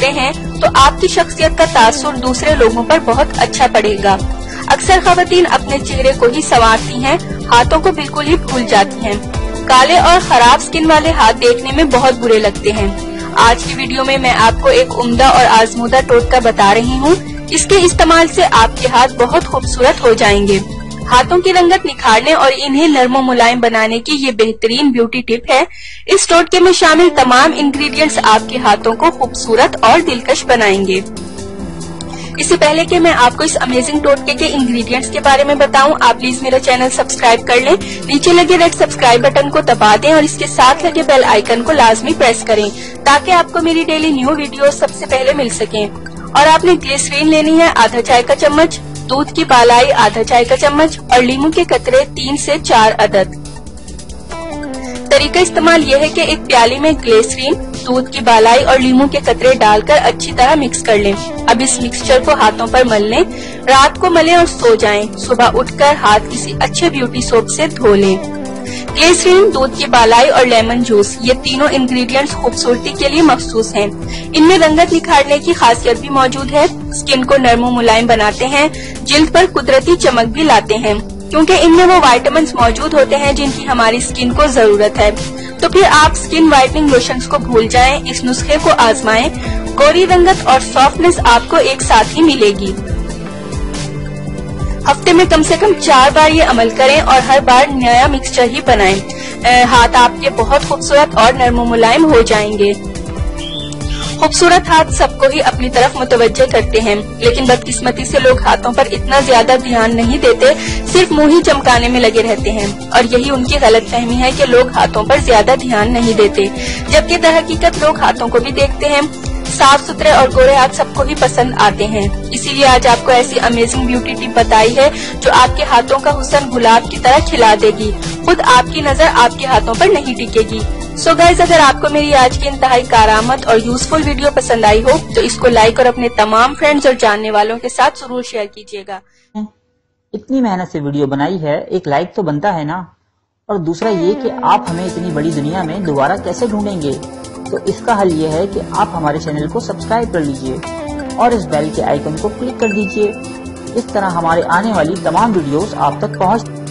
सुथरे हैं तो आपकी शख्सियत का तासुर दूसरे लोगों पर बहुत अच्छा पड़ेगा। अक्सर खवातीन अपने चेहरे को ही संवारती हैं, हाथों को बिल्कुल ही भूल जाती हैं। काले और खराब स्किन वाले हाथ देखने में बहुत बुरे लगते हैं। आज की वीडियो में मैं आपको एक उम्दा और आजमूदा टोटका बता रही हूँ। इसके इस्तेमाल से आपके हाथ बहुत खूबसूरत हो जाएंगे। हाथों की रंगत निखारने और इन्हें नरम मुलायम बनाने की ये बेहतरीन ब्यूटी टिप है। इस टोटके में शामिल तमाम इंग्रेडिएंट्स आपके हाथों को खूबसूरत और दिलकश बनाएंगे। इससे पहले कि मैं आपको इस अमेजिंग टोटके के इंग्रेडिएंट्स के बारे में बताऊं, आप प्लीज मेरा चैनल सब्सक्राइब कर लें। नीचे लगे रेड सब्सक्राइब बटन को दबा दें और इसके साथ लगे बेल आइकन को लाजमी प्रेस करें ताकि आपको मेरी डेली न्यू वीडियो सबसे पहले मिल सके। और आपने ग्लिसरीन लेनी है आधा चाय का चम्मच, दूध की बालाई आधा चाय का चम्मच और लीमू के कतरे 3 से 4 अदद। तरीका इस्तेमाल यह है कि एक प्याली में ग्लिसरीन, दूध की बालाई और लीमू के कतरे डालकर अच्छी तरह मिक्स कर लें। अब इस मिक्सचर को हाथों पर मल लें। रात को मलें और सो जाएं। सुबह उठकर हाथ किसी अच्छे ब्यूटी सोप से धो लें। ग्लिसरीन, दूध की बालाई और लेमन जूस, ये तीनों इंग्रेडिएंट्स खूबसूरती के लिए मखसूस हैं। इनमें रंगत निखारने की खासियत भी मौजूद है, स्किन को नरम मुलायम बनाते हैं, जिल्द पर कुदरती चमक भी लाते हैं क्योंकि इनमें वो विटामिन्स मौजूद होते हैं जिनकी हमारी स्किन को जरूरत है। तो फिर आप स्किन वाइटनिंग लोशंस को भूल जाएं, इस नुस्खे को आजमाएं। गोरी रंगत और सॉफ्टनेस आपको एक साथ ही मिलेगी। हफ्ते में कम से कम 4 बार ये अमल करें और हर बार नया मिक्सचर ही बनाएं। हाथ आपके बहुत खूबसूरत और नरम मुलायम हो जाएंगे। खूबसूरत हाथ सबको ही अपनी तरफ मुतवज्जे करते हैं, लेकिन बदकिस्मती से लोग हाथों पर इतना ज्यादा ध्यान नहीं देते, सिर्फ मुंह ही चमकाने में लगे रहते हैं। और यही उनकी गलतफहमी है कि लोग हाथों पर ज्यादा ध्यान नहीं देते, जबकि दरहकीकत लोग हाथों को भी देखते हैं। साफ सुथरे और गोरे हाथ सबको ही पसंद आते हैं। इसीलिए आज आपको ऐसी अमेजिंग ब्यूटी टिप बताई है जो आपके हाथों का हुस्न गुलाब की तरह खिला देगी। खुद आपकी नजर आपके हाथों पर नहीं टिकेगी। सो गाइस, अगर आपको मेरी आज की इंतहाई कारामद और यूजफुल वीडियो पसंद आई हो तो इसको लाइक और अपने तमाम फ्रेंड्स और जानने वालों के साथ जरूर शेयर कीजिएगा। इतनी मेहनत से वीडियो बनाई है, एक लाइक तो बनता है ना। और दूसरा ये कि आप हमें इतनी बड़ी दुनिया में दोबारा कैसे ढूंढेंगे, तो इसका हल ये है कि आप हमारे चैनल को सब्सक्राइब कर लीजिए और इस बेल के आइकन को क्लिक कर दीजिए। इस तरह हमारे आने वाली तमाम वीडियोस आप तक पहुंच